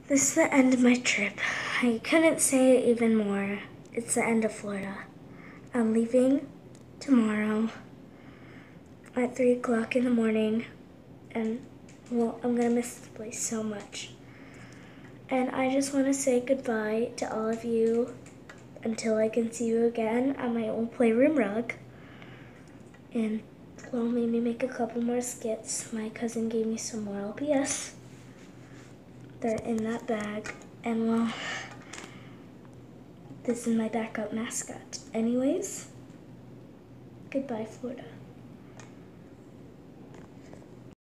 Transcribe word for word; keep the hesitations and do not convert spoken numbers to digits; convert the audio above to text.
This is the end of my trip. I couldn't say it even more. It's the end of Florida. I'm leaving tomorrow at three o'clock in the morning, and well, I'm gonna miss this place so much. And I just want to say goodbye to all of you until I can see you again on my old playroom rug. And well, maybe make a couple more skits. My cousin gave me some more L P S. They're in that bag. And well, this is my backup mascot. Anyways, goodbye, Florida.